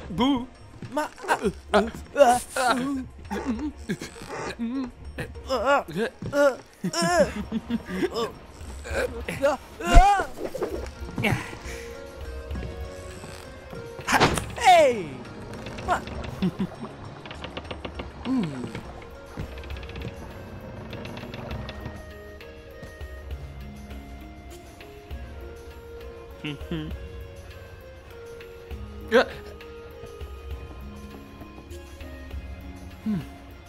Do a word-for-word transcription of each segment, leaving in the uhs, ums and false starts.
Bu. Ma... Ehi! Ma... mm. Mm.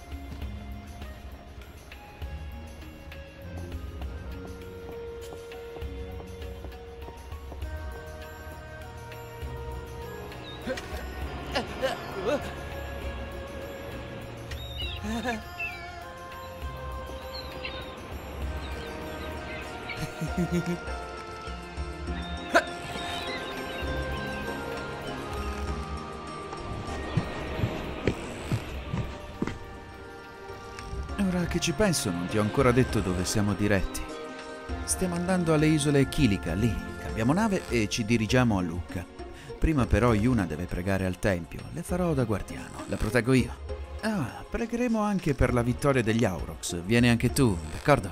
Ora che ci penso, non ti ho ancora detto dove siamo diretti. Stiamo andando alle isole Kilica, lì cambiamo nave e ci dirigiamo a Lucca. Prima però Yuna deve pregare al tempio, le farò da guardiano, la proteggo io. Ah, pregheremo anche per la vittoria degli Aurochs, vieni anche tu, d'accordo?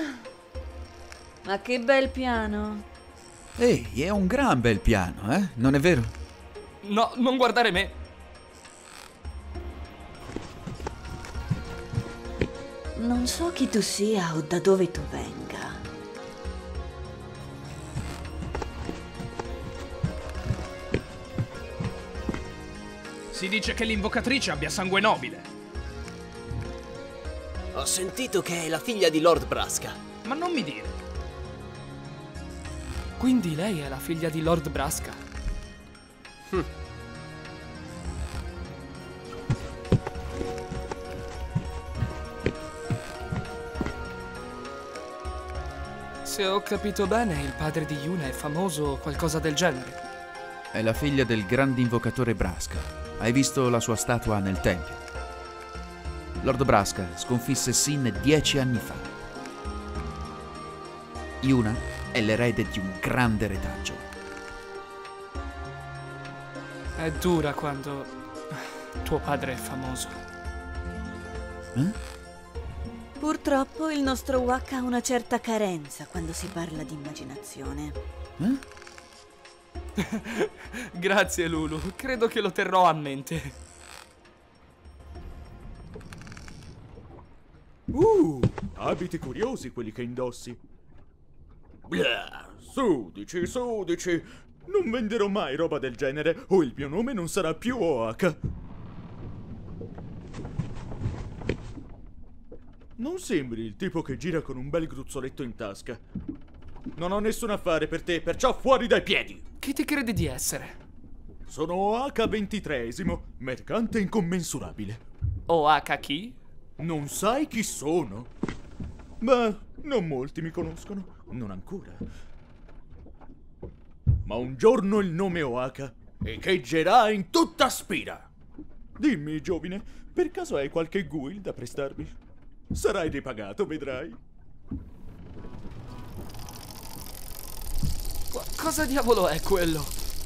Ma che bel piano! Ehi, è un gran bel piano, eh? Non è vero? No, non guardare me! Non so chi tu sia o da dove tu venga. Si dice che l'invocatrice abbia sangue nobile. Ho sentito che è la figlia di Lord Braska. Ma non mi dire. Quindi lei è la figlia di Lord Braska? Hm. Se ho capito bene, il padre di Yuna è famoso o qualcosa del genere. È la figlia del grande invocatore Braska. Hai visto la sua statua nel tempio? Lord Braska sconfisse Sin dieci anni fa. Yuna è l'erede di un grande retaggio. È dura quando tuo padre è famoso. Eh? Purtroppo il nostro Waka ha una certa carenza quando si parla di immaginazione. Eh? Grazie Lulu, credo che lo terrò a mente. Uh, abiti curiosi quelli che indossi. Blah, sudici, sudici. Non venderò mai roba del genere o il mio nome non sarà più Oaka. Non sembri il tipo che gira con un bel gruzzoletto in tasca. Non ho nessun affare per te, perciò fuori dai piedi! Chi ti credi di essere? Sono Oaka ventitreesimo, mercante incommensurabile. Oaka chi? Non sai chi sono? Beh, non molti mi conoscono, non ancora. Ma un giorno il nome Oaka echeggerà in tutta Spira. Dimmi, giovine, per caso hai qualche guil da prestarmi? Sarai ripagato, vedrai. Qu- cosa diavolo è quello?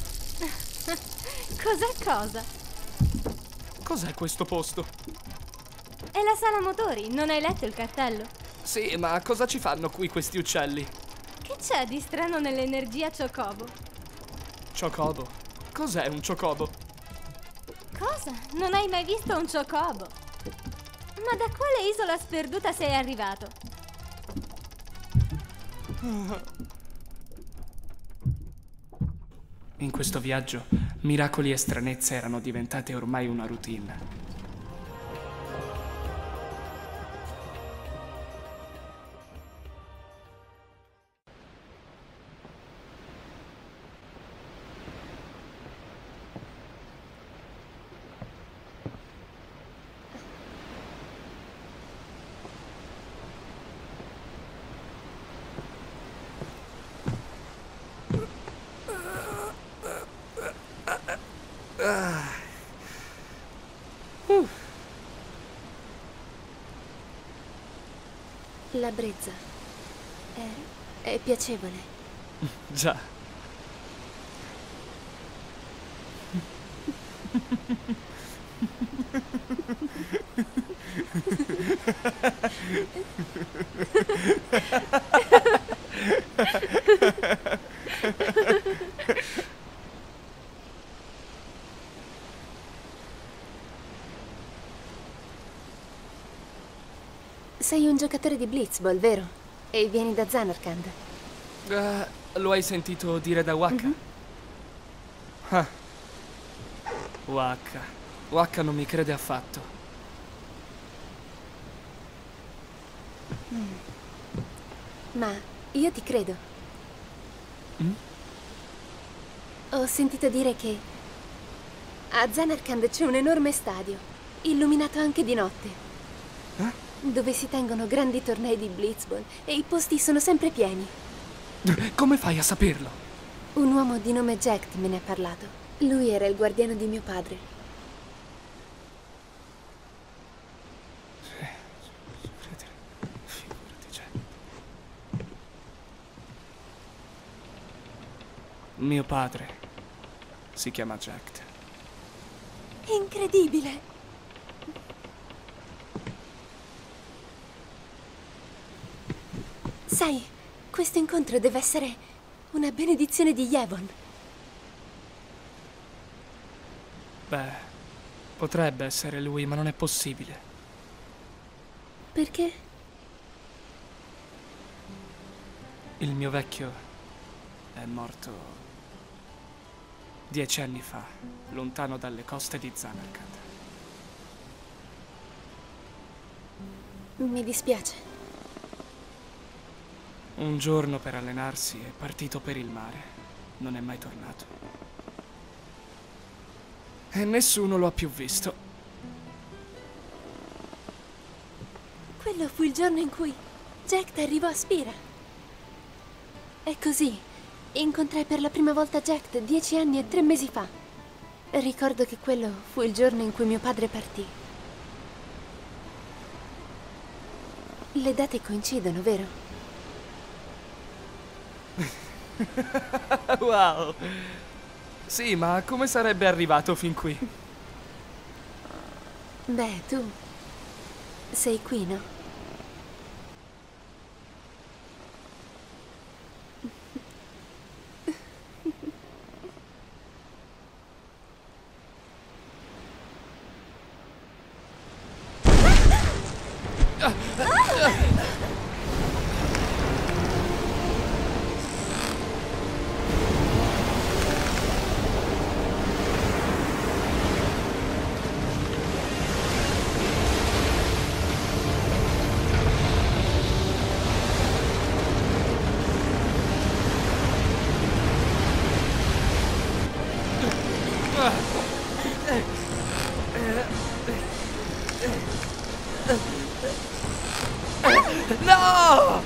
Cos'è cosa? Cos'è questo posto? È la sala motori, non hai letto il cartello? Sì, ma cosa ci fanno qui questi uccelli? Che c'è di strano nell'energia Chocobo? Chocobo? Cos'è un Chocobo? Cosa? Non hai mai visto un Chocobo? Ma da quale isola sperduta sei arrivato? In questo viaggio, miracoli e stranezze erano diventate ormai una routine. La brezza è, è piacevole. Già. Sei un giocatore di Blitzball, vero? E vieni da Zanarkand. Uh, lo hai sentito dire da Wakka? Mm-hmm. Ah. Wakka. Wakka non mi crede affatto. Mm. Ma io ti credo. Mm? Ho sentito dire che a Zanarkand c'è un enorme stadio, illuminato anche di notte, Eh? dove si tengono grandi tornei di Blitzball e i posti sono sempre pieni. Come fai a saperlo? Un uomo di nome Jack me ne ha parlato. Lui era il guardiano di mio padre. Figurati, cioè. Mio padre si chiama Jack. Incredibile! Sai, questo incontro deve essere una benedizione di Yevon. Beh, potrebbe essere lui, ma non è possibile. Perché? Il mio vecchio è morto dieci anni fa, lontano dalle coste di Zanarkand. Mi dispiace. Un giorno per allenarsi è partito per il mare. Non è mai tornato. E nessuno lo ha più visto. Quello fu il giorno in cui Jack arrivò a Spira. È così. Incontrai per la prima volta Jack dieci anni e tre mesi fa. Ricordo che quello fu il giorno in cui mio padre partì. Le date coincidono, vero? Wow! Sì, ma come sarebbe arrivato fin qui? Beh, tu sei qui, no? No!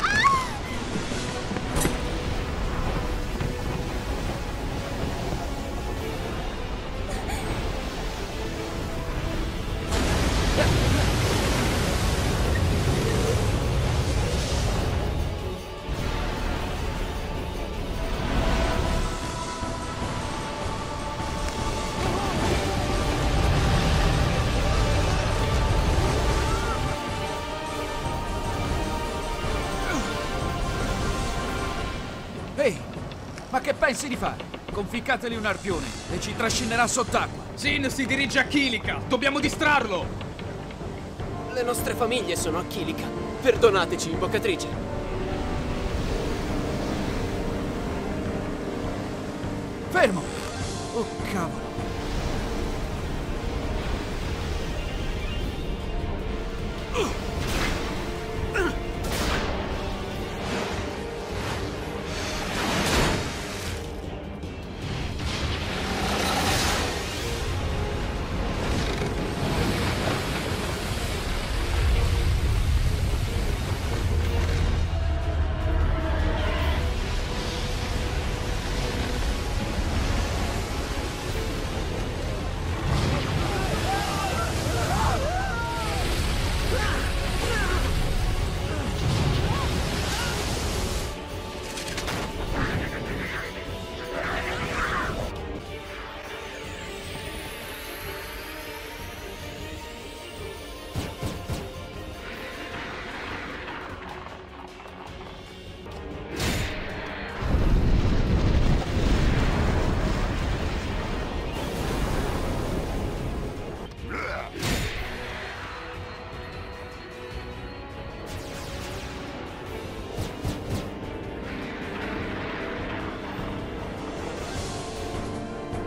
Ehi, ma che pensi di fare? Conficcateli un arpione e ci trascinerà sott'acqua. Sin si dirige a Kilika. Dobbiamo distrarlo. Le nostre famiglie sono a Kilika. Perdonateci, invocatrice. Fermo! Oh, cavolo.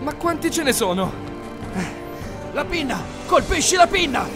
Ma quanti ce ne sono? La pinna! Colpisci la pinna!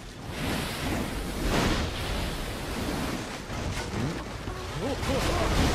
Oh, oh.